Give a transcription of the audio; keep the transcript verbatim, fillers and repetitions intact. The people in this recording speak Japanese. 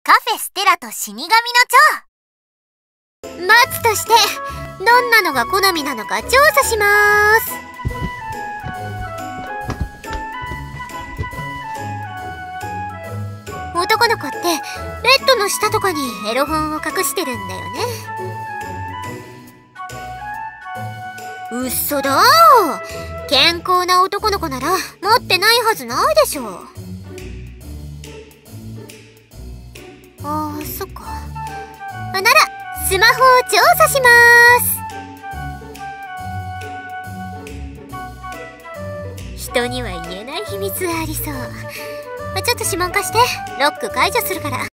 カフェステラと死神の蝶。 松としてどんなのが好みなのか調査します。男の子ってベッドの下とかにエロ本を隠してるんだよね。うっそだー、健康な男の子なら持ってないはずないでしょう。あー、そっか。ならスマホを調査します。人には言えない秘密がありそう。ちょっと指紋貸して、ロック解除するから。